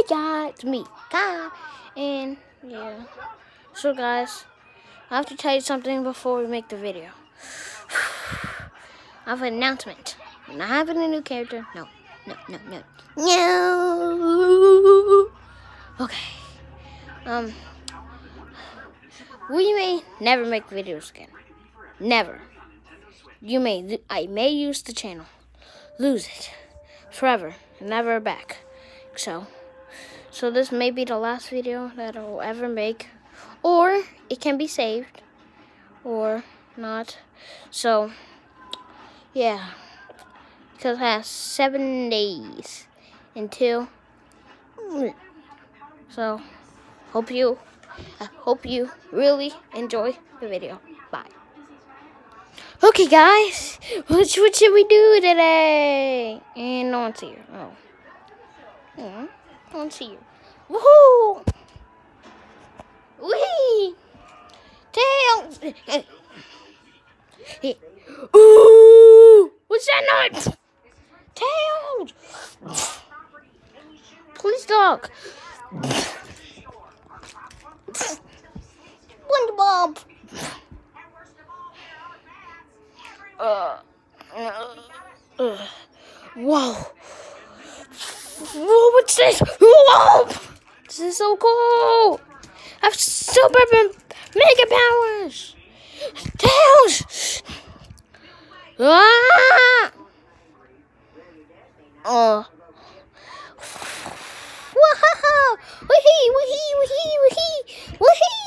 yeah, it's me, Kai. And yeah, so guys, I have to tell you something before we make the video. I have an announcement. I'm not having a new character. No. Okay. We may never make videos again. Never. I may use the channel, lose it, forever, and never back. So this may be the last video that I'll ever make, or it can be saved, or not. So yeah, because it has 7 days until. So I hope you really enjoy the video. Bye. Okay, guys, what should we do today? And no one's here. Oh. No one's here. Woohoo! Wee! Tails! Ooh! What's that noise? Tails! Please talk. SpongeBob. Whoa. Whoa, what's this? Whoa! This is so cool. I have super mega powers. Tails! Ah! Woohoo! Wee-hee, wee-hee, wee-hee, wee-hee, wee-hee.